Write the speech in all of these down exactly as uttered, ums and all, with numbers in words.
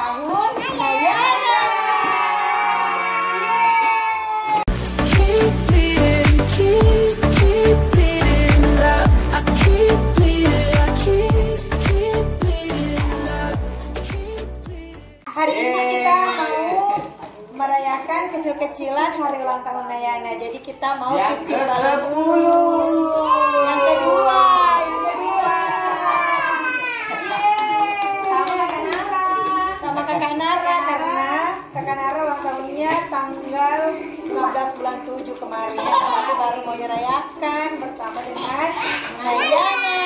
tahun Nayana. Hari ini kita mau merayakan kecil-kecilan hari ulang tahun Nayana. Jadi kita mau yang titip ke balon sepuluh. Yang kedua, yang kedua. Yeay. Sama Kakak Nara. Sama Kakak Nara karena Kakak Nara ulang tahunnya tanggal lima belas bulan tujuh kemarin. Tapi baru mau dirayakan bersama dengan Nayana.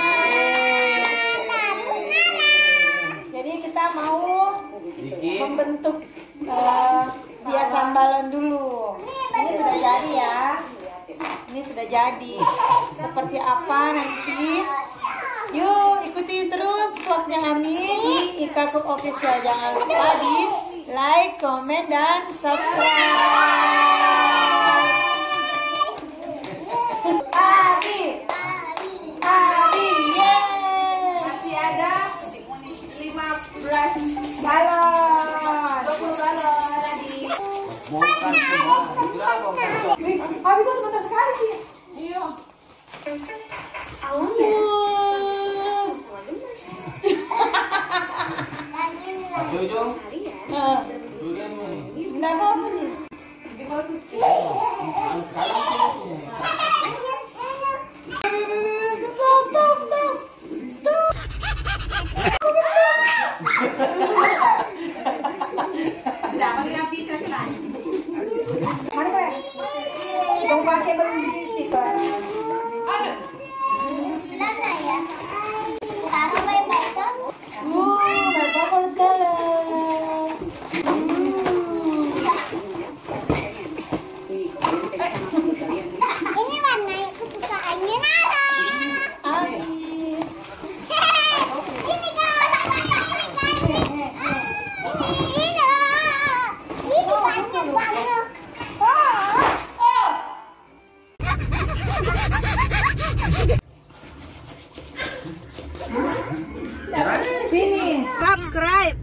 Jadi kita mau membentuk uh, hiasan balon dulu. Ini sudah jadi ya. Ini sudah jadi. Seperti apa nanti? Yuk ikuti terus vlognya Amin di Ika Cook Official. Jangan lupa di like, comment, dan subscribe. Abi, Abi, yeay. Masih ada lima belas balon, dua puluh balon lagi. Bongkar semua. Sudah bongkar. Wih, Abi kok sebentar sekali sih? Iya. Jojo. Nah, Sudah nih. enggak apa-apa nih. Lebih bagus. Sekarang sih. Stop, stop, stop. Stop. Berapa nih Abi cerita? Mari Pak. Mau pakai beli stiker. Aduh. Selana ya. Kamu baik-baik kan? Uh, bapak kalau sekarang. Ini warna kesukaannya Nara. Abi. Ini kan. Ini dong. Ini banyak banget. Oh. Sini. Subscribe.